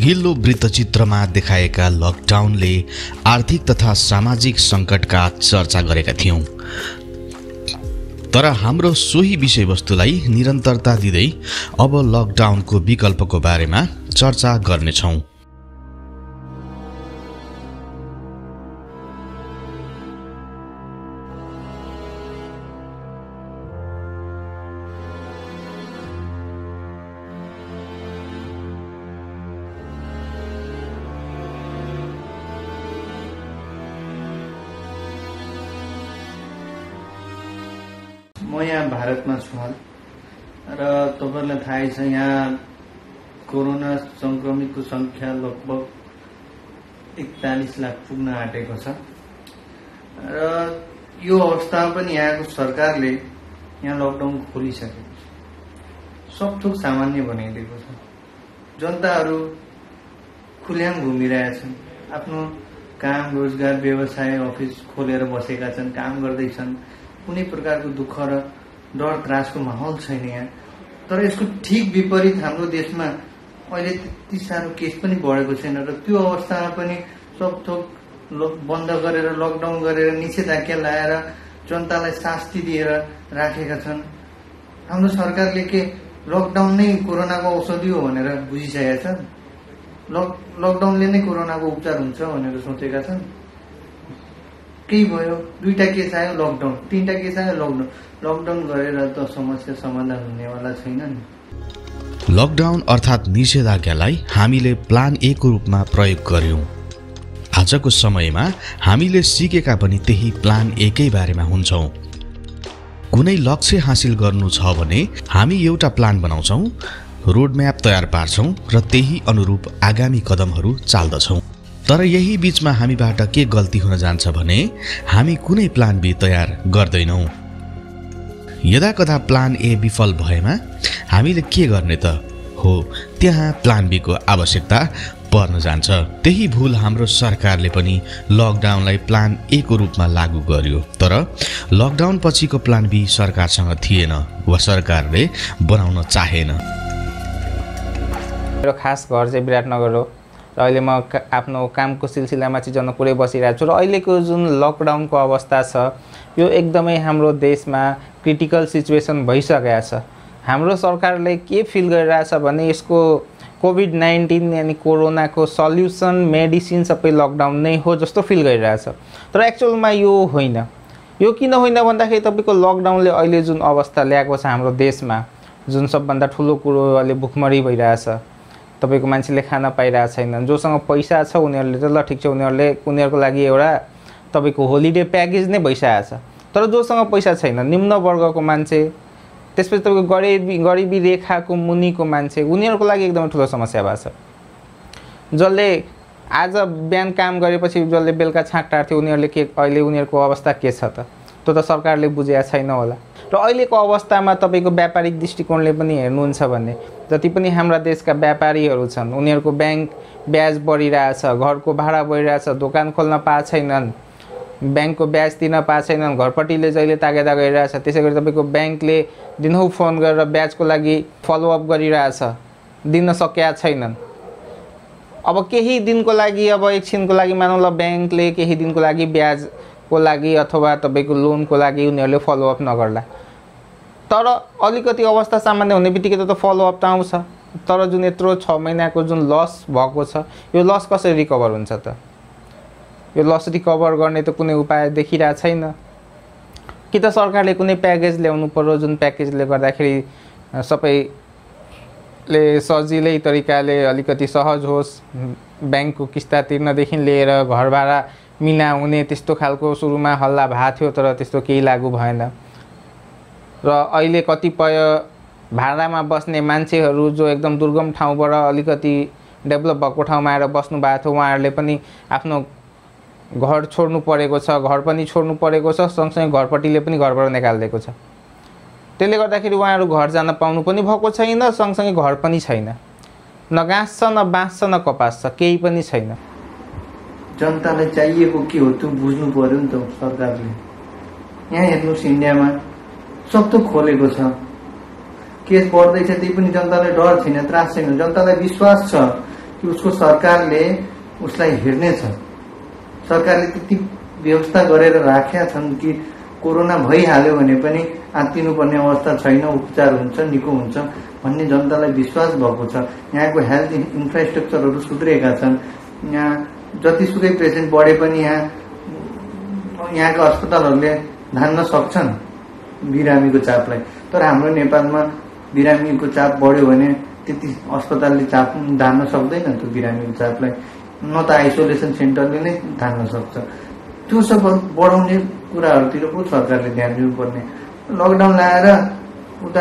अघिल्लो वृत्तचित्रमा देखाएका लकडाउनले आर्थिक तथा सामाजिक सङ्कटका चर्चा गरेका थियौं। तर हाम्रो सोही विषयवस्तुलाई निरन्तरता दिँदै अब लकडाउनको विकल्पको बारेमा चर्चा गर्नेछौं। म यहाँ भारतमा छु र तपाईहरुलाई थाहै छ यहाँ कोरोना संक्रमितको संख्या लगभग 41 लाख पुग्न आँटेको छ र यो अवस्थामा पनि यहाँको सरकारले यहाँ लकडाउन खोलिसकेको छ। सब थोक सामान्य बनाइदिएको छ। जनताहरू खुल्याम घुमिरहेछन्, आफ्नो काम रोजगार व्यवसाय अफिस खोलेर बसेका छन्, काम गर्दैछन्। कुनै प्रकारको दुःख र डर त्रासको माहौल छैन यहाँ। तर यसको ठीक विपरीत हाम्रो देशमा अहिले त्यति साह्रो केस पनि बढेको छैन र त्यो अवस्थामा पनि सब थोक बन्द गरेर लकडाउन गरेर निषेधाज्ञा लगाएर जनतालाई शास्ति दिएर राखेका छन्। हाम्रो सरकारले के लकडाउन नै कोरोनाको औषधि हो भनेर बुझिसकेका छन्? लकडाउनले नै कोरोनाको उपचार हुन्छ भनेर सोचेका छन्? केही भयो, 2टा केस आयो लकडाउन, 3टा केस आयो लकडाउन। लकडाउन गरेर त समस्या समाधान हुनेवाला छैन नि। लकडाउन अर्थात् निषेधाज्ञालाई हामीले प्लान ए को रूपमा प्रयोग गर्यौं। आजको समयमा हामीले सिकेका पनि त्यही प्लान ए कै बारेमा हुन्छौं। कुनै लक्ष्य हासिल गर्नु छ भने हामी एउटा प्लान बनाउँछौं, रोडम्याप तयार पार्छौं र त्यही अनुरूप आगामी कदमहरू चाल्दछौं। तर यही बीचमा हामीबाट के गल्ती हुन जान्छ भने हामी कुनै प्लान बी तयार गर्दैनौं। यदाकदा प्लान ए विफल भएमा हामीले के गर्ने त हो, त्यहाँ प्लान बी को आवश्यकता पर्न जान्छ। त्यही भूल हाम्रो सरकारले पनि लकडाउनलाई प्लान ए को रूपमा लागू गर्यो। तर लकडाउन पछिको प्लान बी सरकारसँग थिएन वा सरकारले बनाउन चाहेन। मेरो खास घर चाहिँ विराटनगर हो र अहिले म आफ्नो कामको सिलसिलामा चाहिँ जनकपुरै बसिरहेको छु र अहिलेको जुन लकडाउनको अवस्था छ यो एकदमै हाम्रो देशमा क्रिटिकल सिचुएसन भइसकेको छ। हाम्रो सरकारले के फिल गरिरहेछ भने यसको कोभिड-19 यानी कोरोनाको सल्युसन मेडिसिन सबै लकडाउन नै हो जस्तो फिल गरिरहेछ। तर एक्चुअलमा यो होइन। यो किन होइन भन्दाखेरि तपाईँको लकडाउनले अहिले जुन अवस्था ल्याएको छ हाम्रो देशमा, जुन सबभन्दा ठुलो कुरो अहिले भुखमरी भइरहेछ, तपाईको मान्छेले खाना पाइरहेको छैनन्। जोसँग पैसा छ उनीहरूले त ल ठिक छ, उनीहरूको लागि एउटा तपाईको होलिडे प्याकेज नै भइसकेको छ। तर जोसँग पैसा छैन, निम्न वर्गको मान्छे, त्यसपछि तपाईको गरिबी रेखाको मुनिको मान्छे, उनीहरूको लागि एकदमै ठुलो समस्या भएको छ। जसले आज बिहान काम गरेपछि जसले बेलुका छाक टार्थ्यो उनीहरूले के अहिले उनीहरूको अवस्था के छ त? त्यो त सरकारले बुझेको छैन होला। र अहिलेको अवस्थामा तपाईको व्यापारिक दृष्टिकोणले पनि हेर्नुहुन्छ भने जति पनि हाम्रा देशका व्यापारीहरू छन् उनीहरूको ब्याङ्क ब्याज बढिरहेछ, घरको भाडा बढिरहेछ, दोकान खोल्न पाएको छैनन्, ब्याङ्कको ब्याज तिर्न पाएको छैनन्, घरपट्टिले जहिले तागेदा गरिरहेछ। त्यसै गरी तपाईँको ब्याङ्कले दिनहुँ फोन गरेर ब्याजको लागि फलोअप गरिरहेछ, दिन सकेका छैनन्। अब केही दिनको लागि, अब एकछिनको लागि मानौँ ल ब्याङ्कले केही दिनको लागि ब्याजको लागि अथवा तपाईँको लोनको लागि उनीहरूले फलोअप नगर्ला, तर अलिकति अवस्था सामान्य हुने बित्तिकै त फलोअप त आउँछ। तर जुन यत्रो 6 महिनाको जुन लस भएको छ यो लस कसरी रिकभर हुन्छ त? यो लस रिकभर गर्ने त कुनै उपाय देखिरहेको छैन। कि त सरकारले कुनै प्याकेज ल्याउनु पर्यो जुन प्याकेजले गर्दाखेरि सबैले सजिलै तरिकाले अलिकति सहज होस्। ब्याङ्कको किस्ता तिर्नदेखि लिएर घर भाडा मिना हुने त्यस्तो खालको सुरुमा हल्ला भएको थियो, तर त्यस्तो केही लागू भएन। र अहिले कतिपय भाडामा बस्ने मान्छेहरू जो एकदम दुर्गम ठाउँबाट अलिकति डेभलप भएको ठाउँमा आएर बस्नु भएको थियो उहाँहरूले पनि आफ्नो घर छोड्नु परेको छ, घर पनि छोड्नु परेको छ, सँगसँगै घरपट्टिले पनि घरबाट निकालिदिएको छ। त्यसले गर्दाखेरि उहाँहरू घर जान पाउनु पनि भएको छैन, सँगसँगै घर पनि छैन। न घाँस छ, न बाँस छ, न कपास छ, केही पनि छैन। जनतालाई चाहिएको के हो त्यो बुझ्नु पर्यो नि त सरकारले। यहाँ हेर्नुहोस् इन्डियामा सब थोक खोलेको छ, केस बढ्दैछ त्यही पनि जनतालाई डर छैन, त्रास छैन। जनतालाई विश्वास छ उसको सरकारले उसलाई हेर्नेछ। सरकारले त्यति व्यवस्था गरेर राखेका छन् कि कोरोना भइहाल्यो भने पनि आत्तिनुपर्ने अवस्था छैन, उपचार हुन्छ, निको हुन्छ भन्ने जनतालाई विश्वास भएको छ। यहाँको हेल्थ इन्फ्रास्ट्रक्चरहरू सुध्रिएका छन्। यहाँ जतिसुकै पेसेन्ट बढे पनि यहाँका अस्पतालहरूले धान्न सक्छन् बिरामीको चापलाई। तर हाम्रो नेपालमा बिरामीको चाप बढ्यो भने त्यति अस्पतालले चाप धान्न सक्दैन त्यो बिरामीको चापलाई, न त आइसोलेसन सेन्टरले नै धान्न सक्छ। त्यो सब बढाउने कुराहरूतिर पो सरकारले ध्यान दिनुपर्ने। लकडाउन लगाएर उता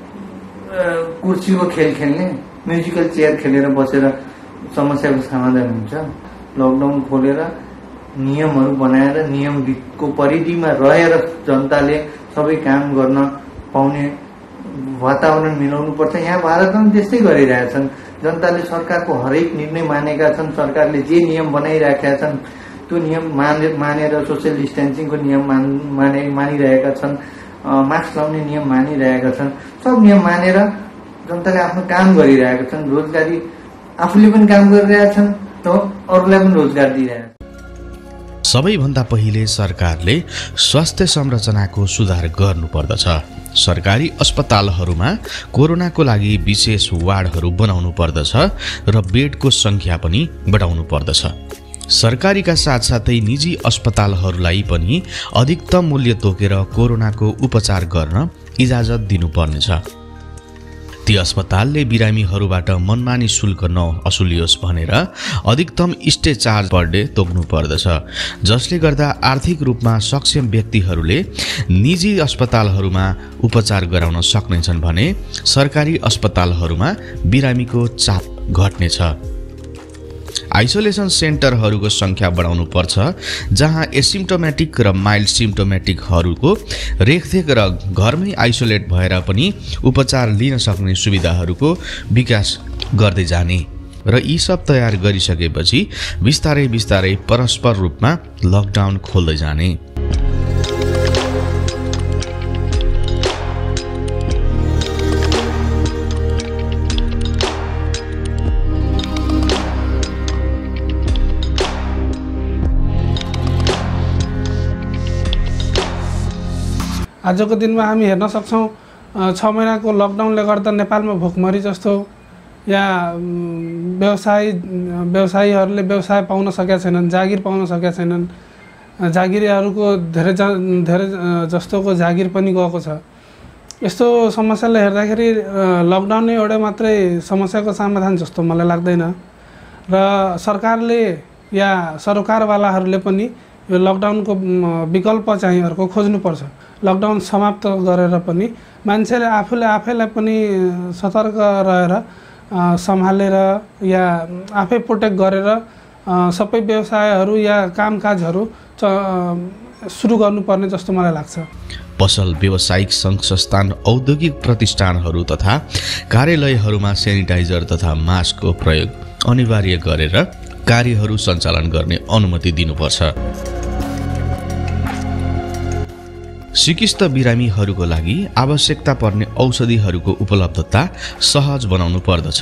कुर्सीको खेल खेल्ने, म्युजिकल चेयर खेलेर बसेर समस्याको समाधान हुन्छ। लकडाउन खोलेर नियमहरू बनाएर नियमको परिधिमा रहेर जनताले सबै काम गर्न पाउने वातावरण मिलाउनु पर्छ। यहाँ भारतमा त्यस्तै गरिरहेछन्। जनताले सरकारको हरेक निर्णय मानेका छन्। सरकारले जे नियम बनाइराखेका छन् त्यो नियम मानेर सोसियल डिस्टेन्सिङको नियम मानिरहेका छन्, मास्क लाउने नियम मानिरहेका छन्। सब नियम मानेर जनताले आफ्नो काम गरिरहेका छन्। रोजगारी आफूले पनि काम गरिरहेका छन् त अरूलाई पनि रोजगार दिइरहेका छन्। सबैभन्दा पहिले सरकारले स्वास्थ्य संरचनाको सुधार गर्नुपर्दछ। सरकारी अस्पतालहरूमा कोरोनाको लागि विशेष वार्डहरू बनाउनु पर्दछ र बेडको संख्या पनि बढाउनु पर्दछ। सरकारीका साथसाथै निजी अस्पतालहरूलाई पनि अधिकतम मूल्य तोकेर कोरोनाको उपचार गर्न इजाजत दिनुपर्नेछ। ती अस्पतालले बिरामीहरूबाट मनमानी शुल्क नअसुलियोस् भनेर अधिकतम स्टे चार्ज पर डे तोक्नु पर्दछ, जसले गर्दा आर्थिक रूपमा सक्षम व्यक्तिहरूले निजी अस्पतालहरूमा उपचार गराउन सक्नेछन् भने सरकारी अस्पतालहरूमा बिरामीको चाप घट्नेछ। आइसोलेसन सेन्टरहरूको संख्या बढाउनु पर्छ, जहाँ एसिम्टोमेटिक र माइल्ड सिम्टोमेटिकहरूको रेखदेख र घरमै आइसोलेट भएर पनि उपचार लिन सक्ने सुविधाहरूको विकास गर्दै जाने र यी सब तयार गरिसकेपछि बिस्तारै बिस्तारै परस्पर रूपमा लकडाउन खोल्दै जाने। आजको दिनमा हामी हेर्न सक्छौँ 6 महिनाको लकडाउनले गर्दा नेपालमा भोकमरी जस्तो या व्यवसायीहरूले व्यवसाय पाउन सकेका छैनन्, जागिर पाउन सकेका छैनन्। जागिरीहरूको धेरै जस्तोको जागिर पनि गएको छ। यस्तो समस्याले हेर्दाखेरि लकडाउन नै एउटा मात्रै समस्याको समाधान जस्तो मलाई लाग्दैन र सरकारले या सरकारवालाहरूले पनि यो लकडाउनको विकल्प चाहिँ अर्को खोज्नुपर्छ। लकडाउन समाप्त गरेर पनि मान्छेले आफैलाई पनि सतर्क रहेर सम्हालेर या आफै प्रोटेक्ट गरेर सबै व्यवसायहरू या कामकाजहरू सुरु गर्नुपर्ने जस्तो मलाई लाग्छ। पसल, व्यावसायिक सङ्घ संस्थान, औद्योगिक प्रतिष्ठानहरू तथा कार्यालयहरूमा सेनिटाइजर तथा मास्कको प्रयोग अनिवार्य गरेर कार्यहरू सञ्चालन गर्ने अनुमति दिनुपर्छ। सिकिस्त बिरामीहरूको लागि आवश्यकता पर्ने औषधिहरूको उपलब्धता सहज बनाउनु पर्दछ।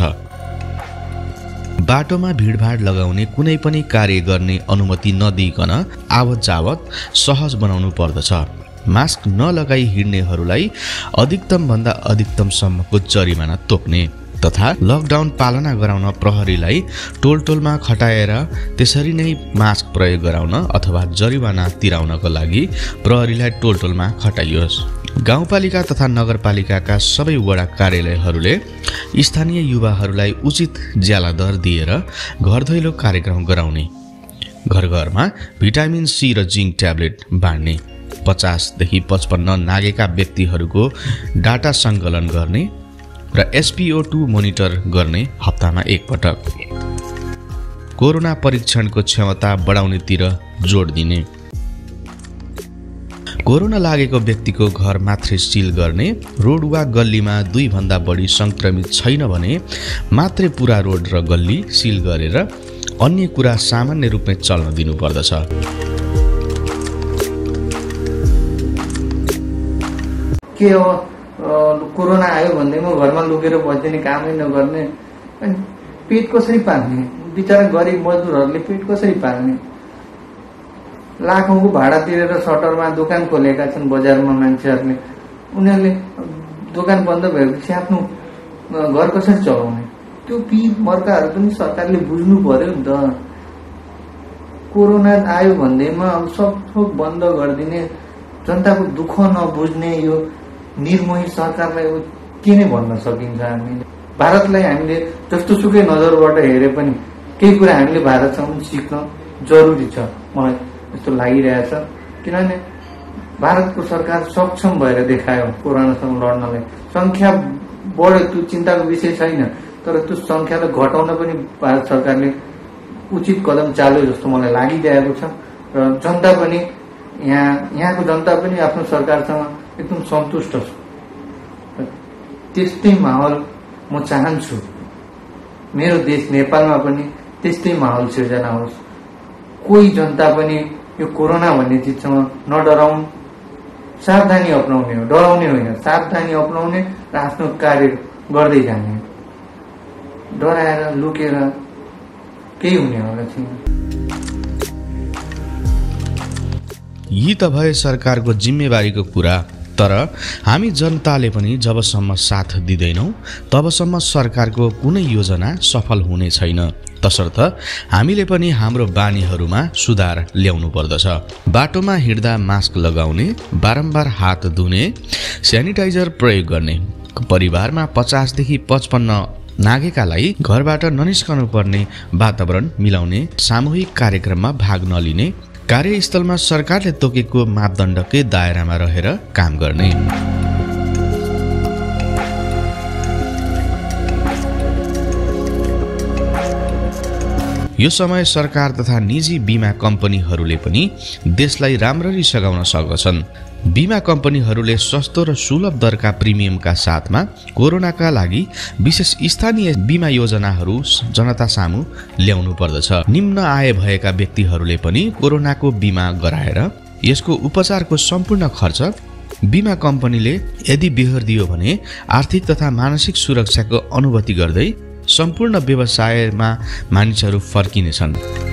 बाटोमा भिडभाड लगाउने, कुनै पनि कार्य गर्ने अनुमति नदिइकन आवत जावत सहज बनाउनु पर्दछ। मास्क नलगाई हिँड्नेहरूलाई अधिकतमभन्दा अधिकतमसम्मको जरिमाना तोक्ने तथा लकडाउन पालना गराउन प्रहरीलाई टोलटोलमा खटाएर त्यसरी नै मास्क प्रयोग गराउन अथवा जरिवाना तिराउनको लागि प्रहरीलाई टोलटोलमा खटाइयोस्। गाउँपालिका तथा नगरपालिकाका सबै वडा कार्यालयहरूले स्थानीय युवाहरूलाई उचित ज्याला दर दिएर घर दैलो कार्यक्रम गराउने, घर घरमा भिटामिन सी र जिङ्क ट्याब्लेट बाँड्ने, 50 देखि 55 नागेका व्यक्तिहरूको डाटा सङ्कलन गर्ने र SpO2 मोनिटर गर्ने हप्तामा एकपटक, कोरोना परीक्षणको क्षमता बढाउनेतिर जोड दिने, कोरोना लागेको व्यक्तिको घर मात्रै सिल गर्ने, रोड वा गल्लीमा 2 भन्दा बढी संक्रमित छैन भने मात्रै पुरा रोड र गल्ली सिल गरेर अन्य कुरा सामान्य रूपमै चल्न दिनुपर्दछ। के हो कोरोना आयो भन्दैमा घरमा लुकेर बस्दिने, कामै नगर्ने, पेट कसरी पाल्ने, बिचरा गरिब मजदुरहरूले पेट कसरी पाल्ने। लाखौंको भाडा तिरेर सटरमा दोकान खोलेका छन् बजारमा मान्छेहरूले, उनीहरूले दोकान बन्द भएपछि आफ्नो घर कसरी चलाउने। त्यो पीडित मर्काहरू पनि सरकारले बुझ्नु पर्यो नि त। कोरोना आयो भन्दैमा अब सब थोक बन्द गरिदिने, जनताको दुःख नबुझ्ने यो निर्मोही सरकारलाई के नै भन्न सकिन्छ। हामीले भारतलाई हामीले जस्तो सुकै नजरबाट हेरे पनि केही कुरा हामीले भारतसँग सिक्न जरुरी छ, मलाई जस्तो लागिरहेछ। किनभने भारतको सरकार सक्षम भएर देखायो कोरोनासँग लड्नलाई। संख्या बढ्यो त्यो चिन्ताको विषय छैन, तर त्यो संख्यालाई घटाउन पनि भारत सरकारले उचित कदम चाल्यो जस्तो मलाई लागिरहेको छ। र जनता पनि यहाँको जनता पनि आफ्नो सरकारसँग एकदम सन्तुष्ट छ। त्यस्तै माहौल म चाहन्छु मेरो देश नेपालमा पनि त्यस्तै माहौल सिर्जना होस्। कोही जनता पनि यो कोरोना भन्ने चिजसँग नडराउन्, सावधानी अपनाउने हो, डराउने होइन, सावधानी अपनाउने र आफ्नो कार्य गर्दै जाने। डराएर लुकेर केही हुनेवाला छैन। यी त भए सरकारको जिम्मेवारीको कुरा, तर हामी जनताले पनि जबसम्म साथ दिँदैनौँ तबसम्म सरकारको कुनै योजना सफल हुने छैन। तसर्थ हामीले पनि हाम्रो बानीहरूमा सुधार ल्याउनु पर्दछ। बाटोमा हिँड्दा मास्क लगाउने, बारम्बार हात धुने, स्यानिटाइजर प्रयोग गर्ने, परिवारमा 50 देखि 55 नागेकालाई घरबाट ननिस्कनु पर्ने वातावरण मिलाउने, सामूहिक कार्यक्रममा भाग नलिने, कार्यस्थलमा सरकारले तोकेको मापदण्डकै दायरामा रहेर काम गर्ने। यो समय सरकार तथा निजी बीमा कम्पनीहरूले पनि देशलाई राम्ररी सघाउन सक्दछन्। बीमा कम्पनीहरूले सस्तो र सुलभ दरका प्रिमियमका साथमा कोरोनाका लागि विशेष स्थानीय बीमा योजनाहरू जनता सामु ल्याउनु पर्दछ। निम्न आय भएका व्यक्तिहरूले पनि कोरोनाको बीमा गराएर यसको उपचारको सम्पूर्ण खर्च बीमा कम्पनीले यदि बेहोरिदियो भने आर्थिक तथा मानसिक सुरक्षाको अनुभूति गर्दै सम्पूर्ण व्यवसायमा मानिसहरू फर्किनेछन्।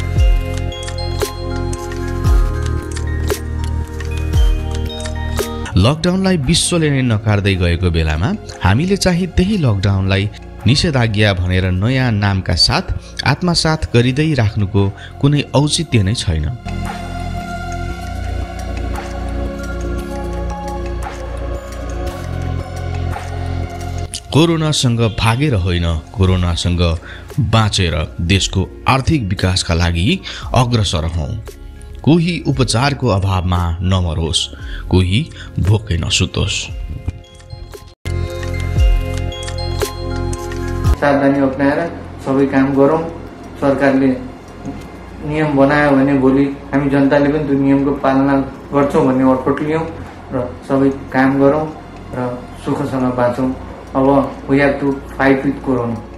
लकडाउनलाई विश्वले नै नकार्दै गएको बेलामा हामीले चाहिँ त्यही लकडाउनलाई निषेधाज्ञा भनेर नयाँ नामका साथ आत्मसात गरिँदै राख्नुको कुनै औचित्य नै छैन। कोरोनासँग भागेर होइन, कोरोनासँग बाँचेर देशको आर्थिक विकासका लागि अग्रसर हौं। कोही उपचारको अभावमा नमरोस्, कोही भोकै नसुतोस्। सावधानी अपनाएर सबै काम गरौँ। सरकारले नियम बनायो भने भोलि हामी जनताले पनि त्यो नियमको पालना गर्छौँ भन्ने अठोट लियौँ र सबै काम गरौँ र सुखसँग बाँचौँ। अब we have to fight with corona.